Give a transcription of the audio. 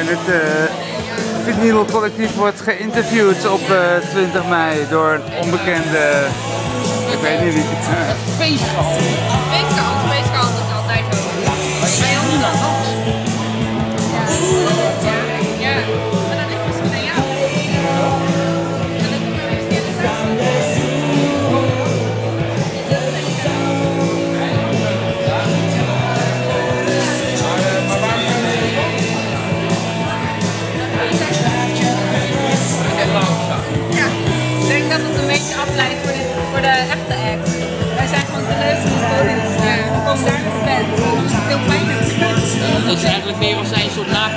Het vinyl collectief wordt geïnterviewd op 20 mei door een onbekende, ik weet niet wie. Feestkant. Feestkant is altijd zo. Bij niemand anders. Ja, maar dan is het misschien aan jou. Ja, ik denk dat het een beetje afleidt voor de echte act. Wij zijn gewoon te leuk om het podium te staan. We komen daar naar de band. Dat is veel fijner. Dat is eigenlijk meer als zijn soort